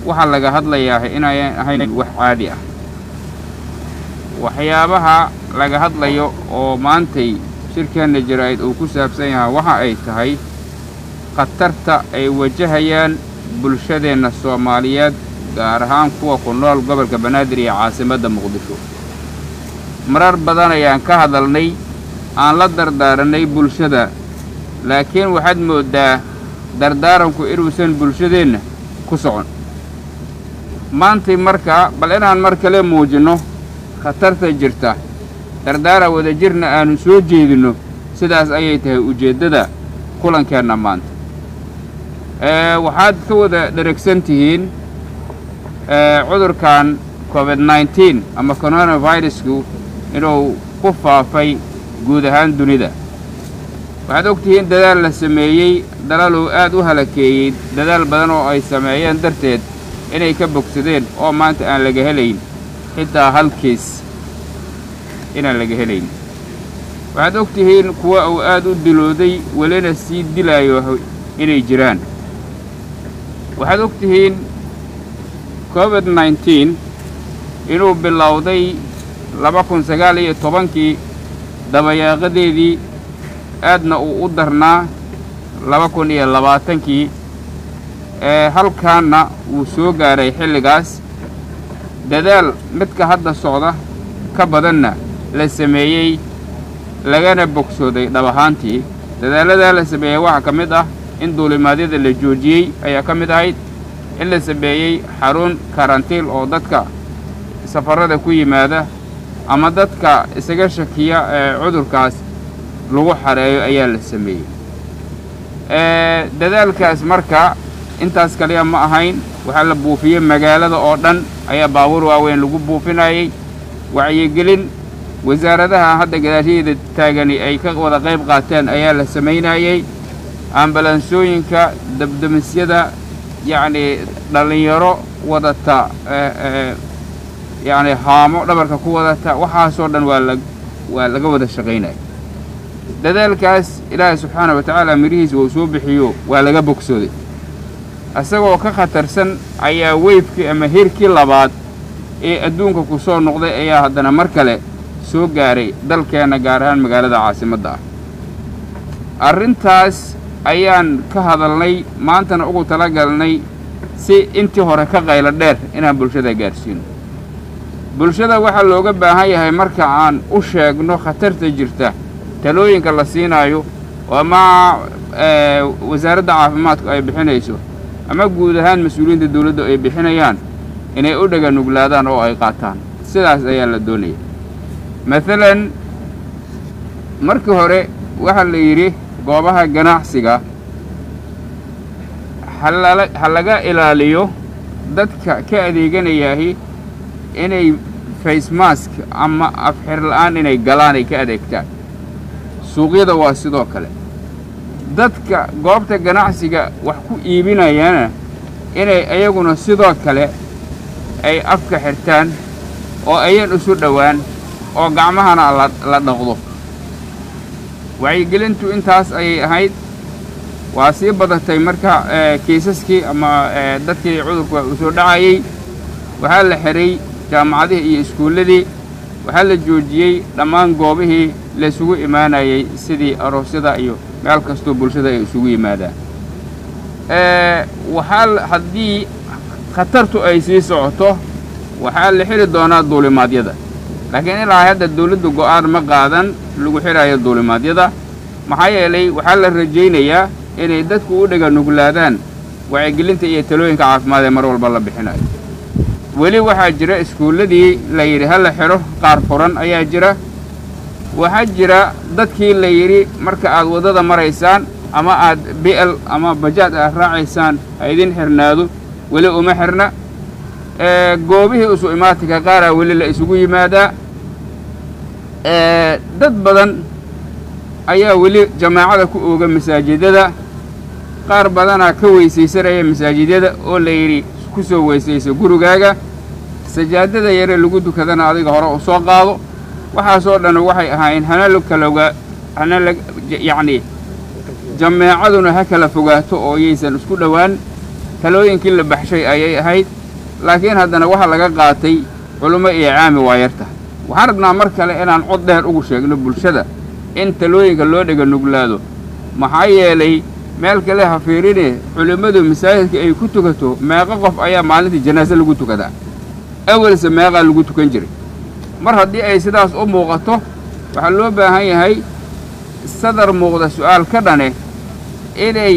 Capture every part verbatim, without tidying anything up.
waxa laga hadlayaa inay ahayn wax caadi ah waxyaabaha laga hadlayo oo maantay shirkeena jirayd oo ku saabsan yahay waxa ay tahay khatarta ay wajahayaan bulshadeena Soomaaliyeed gaar ahaan kuwa ku nool gobolka Banaadir iyo caasimadda Muqdisho marar badan ayaan ka hadalnay aan la dardaaranay bulshada laakiin waxaad moodaa dardaaranku inuusan bulshadeena ku socon maantay marka bal inaan mar kale muujino khatarta jirta dardaara wada jirna aanu soo jeedino sidaas ayay tahay ujeedada kulankeena maanta ee waxaad ka wada dheregsantihiin ee cudurkan covid nineteen ama coronavirus-ku inuu ku faafay guud ahaan dunida waxaad ogtihiin dadaal la sameeyay dalal aad u halakeeyay dadaal badan oo ay sameeyeen darteed inay ka bogsadeen oo maanta aan laga helayn xitaa hal kiis inaan laga helayn waxaad ogtihiin kuwa uu aad u dilooday walina sii dilaayo inay jiraan waxaad ogtihiin covid nineteen inuu bilowday laba kun sagaal iyo toban-kii dabayaaqadeedii aadna uu u darnaa laba kun iyo labaatan-kii ee halkaana uu soo gaaray xilligaas dadaal midka hadda socda ka badanna la sameeyay lagana bogsooday dhab ahaantii dadaalada la sameeyay waxa ka mid ah in duulimaadyada la joojiyay ayaa ka mid ahayd in la sameeyay xarun karantiil oo dadka safarada ku yimaada ama dadka isaga shakiya ee cudurkaas lagu xareeyo ayaa la sameeyay ee dadaalkaas marka intaas kaliya ma ahayn waxa la buufiyay magaalada oo dhan ayaa baabuur waaweyn lagu buufinayay wacyigelin wasaaradaha hadda gadaasheeda taagani ay ka wada qayb qaateen ayaa la sameynayay ambalansooyinka dabdamisyada yacni dhalinyaro wadata ee yacni haamo dhabarka ku wadata waxaasoo dhan waa la waa laga wada shaqaynaya dadaalkaas ilaahay subxaanahu wa tacaala mirihiisa uu soo bixiyo waa laga bogsooday asagoo ka khatarsan ayaa weybkii ama hirkii labaad ee adduunka ku soo noqday ayaa haddana mar kale soo gaaray dalkeena gaar ahaan magaalada caasimadda ah arrintaas ayaan ka hadalnay maantana ugu talagalnay si intii hore ka qaylo dheer inaan bulshada gaarsiino bulshada waxaa looga baahan yahay marka aan u sheegno khatarta jirta talooyinka la siinayo ama wasaaradda caafimaadku ay bixinayso ama guud ahaan mas'uuliyiinta dawladda ay bixinayaan inay u dhaga nuglaadaan oo ay qaataan sidaas ayaa la doonaya maalan markii hore waxa la yiri goobaha ganacsiga hal laga ilaaliyo dadka ka adeeganayaahi inay face mask ama afxir la'aan inay galaan ay ka adeegtaan suuqyada waa sidoo kale dadka goobta ganacsiga wax ku iibinayana inay ayaguna sidoo kale ay afka xirtaan oo ayaan isu dhawaan oo gacmahana la dhaqdo wacyigelintu intaas ayay ahayd waa sii badatay marka kiisaskii ama dadkii cudurka u soo dhacayay waxaa la xiray jaamacadihii iyo iskuulladii waxaa la joojiyey dhammaan goobihii la isugu imaanayay sidii aroosyada iyo meel kastoo bulshada ay isugu yimaadaan ee waxaa haddii khatartu ay sii socoto waxaa la xiri doonaa duulimaadyada laakiin ilaa hadda dawladdu go'aan ma qaadan lagu xirayo duulimaadyada maxaa yeelay waxaa la rajaynayaa inay dadku u dhaga nuglaadaan wacyigelinta iyo talooyinka caafimaad ee mar walba la bixinayo weli waxaa jira iskuulladii la yidhi ha la xidho qaar furan ayaa jira waxaa jira dadkii la yidhi marka aad waddada maraysaan ama aad b l ama bajaad aad raacaysaan ha idin xirnaado weli uma xirna ee goobihii isu imaatinka qaaraa weli la isugu yimaadaa ee dad badan ayaa weli jamaacada ku ooga masaajidada qaar badanaa ka weysaysanaya masaajidada oo la yidhi ku soo weysayso gurigaaga sajaadada yare lagu dukadana adiga hore u soo qaado waxaasoo dhan waxay ahaayeen hana la kala hana la yacni jamaacaduna ha kala fogaato oo yeysan isku dhawaan talooyinkii la baxshay ayay ahayd laakiin haddana waxa laga qaatay culummo iyo caami waa yarta waxaan rabnaa mar kale inaan cod dheer ugu sheegno bulshada in talooyinka loo dhiga nuglaado maxaa yeelay meel kale ha fiirine culimmadu masaajidka ay ku tukato meeqa qof ayaa maalintii janaasa lagu tukadaa awalse meeqaa lagu tukan jiray mar haddii ay sidaas u muuqato waxaa loo baahan yahay sadar muuqda su'aal ka dhane inay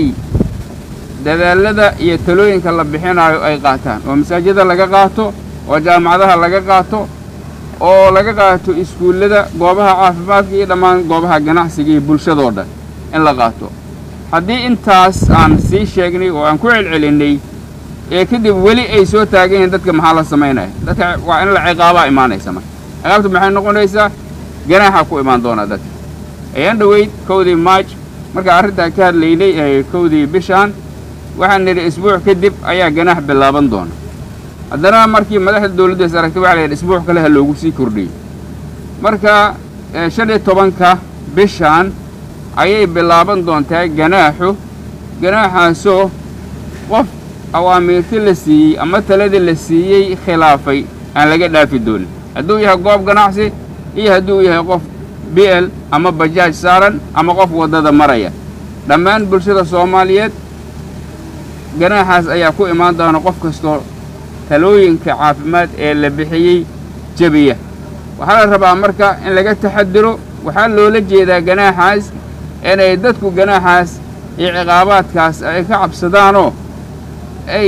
dadaalada iyo talooyinka la bixinayo ay qaataan oo masaajida laga qaato oo jaamacadaha laga qaato oo laga qaato iskuullada goobaha caafimaadka iyo dhammaan goobaha ganacsiga iyo bulshadoo dhan in la qaato haddii intaas aan sii sheegnay oo aan ku celcelinay ee kadib weli ay soo taagan yihiin dadka maxaa la samaynaya dadka waa in la ciqaabaa imaanaysa marka ciqaabtu maxay noqonaysaa ganaaxa ku imaan doona dadka ayaan dhaweyd kowdii maaj marka arrintaa ka hadlaynay ee kowdii bishaan waxaan nidhi isbuuc kadib ayaa ganaax bilaaban doona haddana markii madaxda dawladda is aragtay waxa la yidhi isbuuc kale ha loogu sii kordhiyey marka shan iyo tobanka bishaan ayay bilaaban doontaa ganaaxu ganaaxaasoo qof awaamiirti la siiyey ama taladii la siiyey khilaafay aan laga dhaafi doonin hadduu yahay goob ganacsi iyo hadduu yahay qof b l ama bajaaj saaran ama qof waddada maraya dhammaan bulshada soomaaliyeed ganaaxaas ayaa ku imaan doona qof kastoo talooyinka caafimaad ee la bixiyey jabiya waxaa la rabaa marka in laga taxadiro waxaa loola jeedaa ganaaxaas inay dadku ganaaxaas iyo ciqaabaadkaas ay ka cabsadaanoo ay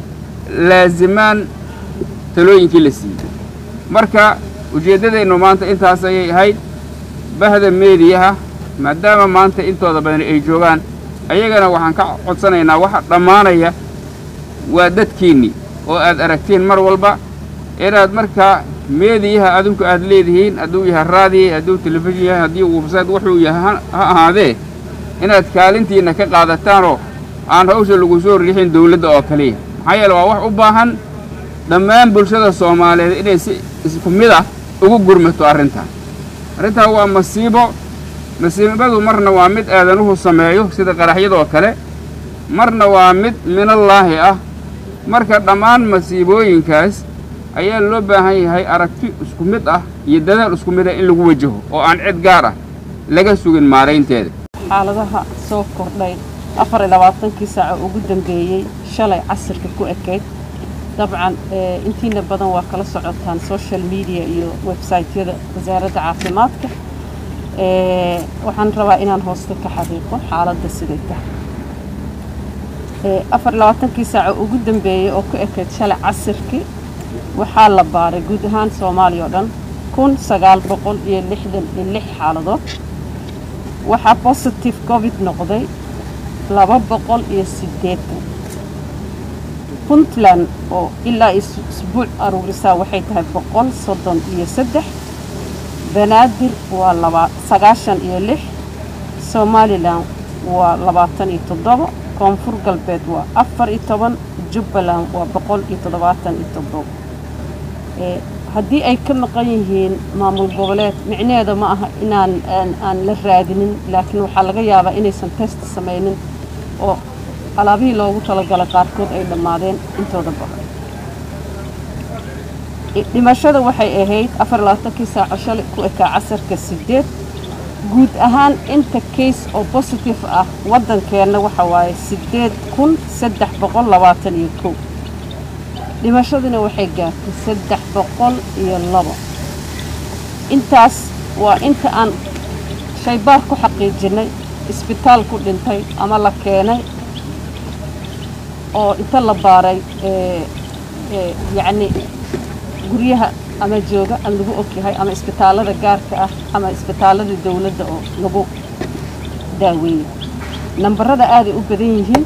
laazimaan talooyinkii la siiyey marka ujeeddadeennu maanta intaas ayay ahayd bahda meediyaha maadaama maanta intooda badan ay joogaan ayagana waxaan ka codsanaynaa waxa dhammaanaya waa dadkiinnii oo aad aragtiin mar walba inaad markaa meediyaha adinku aad leedihiin hadduu yahay raadiye hadduu telefishin yahay haddii websayt wuxuu yahay ha ahaadee inaad kaalintiinna ka qaadataanoo aan hawsha lagu soo riixin dawladda oo kaliya maxaa yeele waa wax u baahan dhammaan bulshada soomaaliyeed inay si isku mid ah ugu gurmato arrintaa arrintaa waa masiibo masiibadu marna waa mid aadanuhu sameeyo sida qaraxyadoo kale marna waa mid minallaahi ah marka dhammaan masiibooyinkaas ayaa loo baahan yahay aragti isku mid ah iyo dadaal isku mid ah in lagu wajaho oo aan cid gaar ah laga sugin maaraynteeda xaaladaha soo kordhay afar iyo labaatankii saaco ugu dambeeyey shalay casirka ku ekayd dabcan intiina badan waa kala socotaan social media iyo website-yada wasaaradda caafimaadka waxaan rabaa inaan hoosta ka xaqiiqo xaaladda siday tahay afar iyo labaatankii saaco ugu dambeeyey oo ku ekayd shalay casirkii waxaa la baaray guud ahaan soomaaliya oo dhan kun sagaal boqol iyo lixdan iyo lix xaaladood waxaa positive covid noqday laba boqol iyo siddeetan puntland oo ilaa isbuuc aruurisaa waxay tahay boqol soddon iyo saddex banaadir waa laba sagaashan iyo lix somalilan waa labaatan iyo toddoba koonfur galbeed waa afar iyo toban jubbaland waa boqol iyo toddobaatan iyo toddoba haddii ay ka maqan yihiin maamul goboleed micnaheeda ma aha inaan aan la raadinin laakiin waxaa laga yaabaa inaysan test samaynin oo alaabihii loogu talagalay qaarkood ay dhammaadeen intooda badan dhimashada waxay ahayd afar iyo labaatankii saaco shalay ku ekaa casarka siddeed guud ahaan inta case oo positive ah waddankeenna waxa waaye siddeed kun saddex boqol labaatan iyo kow dhimashaduna waxay gaartay saddex boqol iyo labo intaas waa inta aan shaybaar ku xaqiijinay isbitaal ku dhintay ama la keenay oo inta la baaray yacni guryaha ama jooga aan lagu ogyahay ama isbitaallada gaarka ah ama isbitaallada dawladda oo lagu daaweeyey nambarada aaday u badan yihiin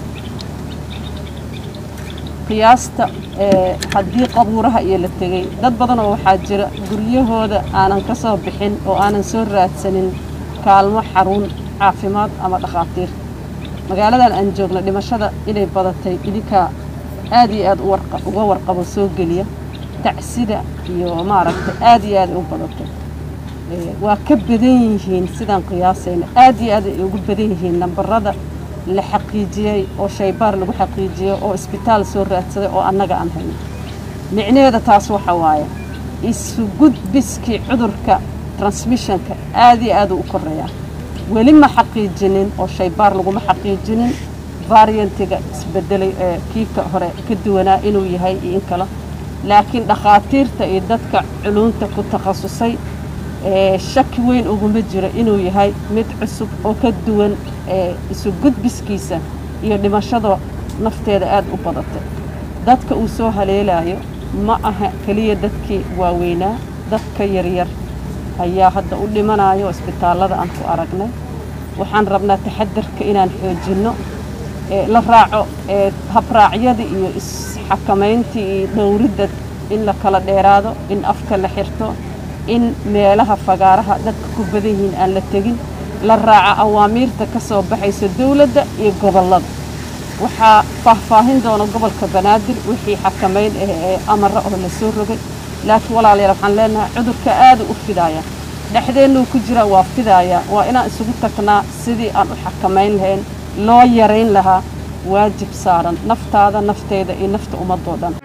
qiyaasta haddii qabuuraha iyo la tegey dad badan oo waxaa jira guryahooda aanan ka soo bixin oo aanan soo raadsanin kaalmo xarun caafimaad ama dhakhaatiir magaaladan aan joogno dhimashada inay badatay idinkaa aad iyo aad uga warqabo soo geliya tacsida iyo maaragtay aad iyo aad u badatay waa ka badan yihiin sidaan qiyaasayna aad iyo aad ay ugu badan yihiin nambarada la xaqiijiyey oo shaybaar lagu xaqiijiyey oo isbitaal soo raadsaday oo annaga aan hayno micnaheeda taas waxa waaye isu gudbiskii cudurka transmissionka aad iyo aad u koreeyaa weli ma xaqiijinin oo shaybaar laguma xaqiijinin variantiga isbedelay ee kiika hore ka duwanaa inuu yahay in kala laakiin dhakhaatiirta iyo dadka culunta ku takhasusay ee shaki weyn uguma jiro inuu yahay mid cusub oo ka duwan ee isu gudbiskiisa iyo dhimashada nafteeda aad u badatay dadka uu soo haleelayo ma aha kaliya dadkii waaweynaa dadka yaryar ayaa hadda u dhimanayo isbitaalada aan ku aragnay waxaan rabnaa taxadarka inaan xoojino ee la raaco ee habraacyada iyo isxakamayntii iyo dhowridda in la kala dheeraado in afka la xirto in meelaha fagaaraha dadka ku badan yihiin aan la tegin la raaco awaamiirta ka soo baxaysa dawladda iyo gobollada waxaa faahfaahin doona gobolka banaadir wixii xakamayn ee amara oo la soo rogay laakiin walaalayaal waxaan leenahay cudurka aad u fidaaya dhexdeenu ku jira waa fidaaya waa inaan isugu tagnaa sidii aan u xakamayn lahayn loo yareyn lahaa waajib saaran naftaada nafteeda iyo nafta ummadoo dhan